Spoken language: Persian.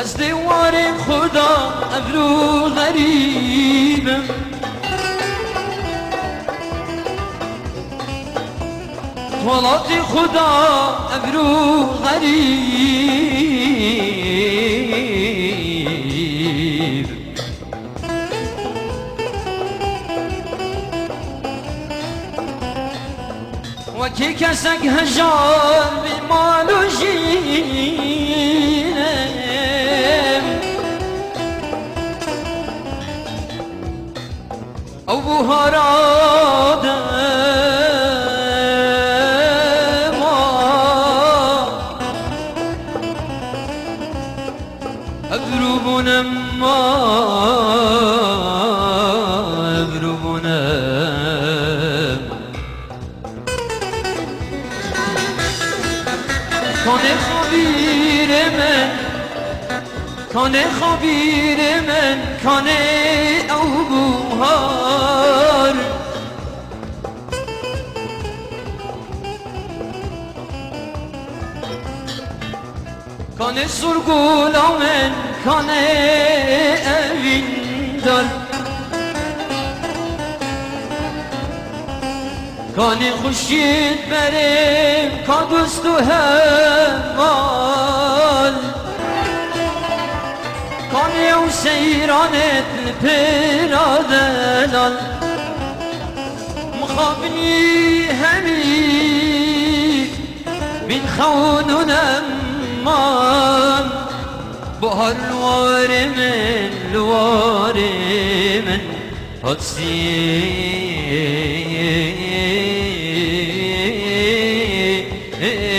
از دیوار خدا ابرو غریبم، ولات خدا ابرو غریب. وکی کسک هجار بالمال و جینم او بوهارادم ابروبونم کنه خبیر من، کنه خبیر من، کنه او بوهار. کنه سرگولا من، کنه اوین دار. کانی خوشید بریم که دوست و همال، کانی او سیرانت لپرادلال. مخابنی همی من خونون امان، بهار لوار من حدسی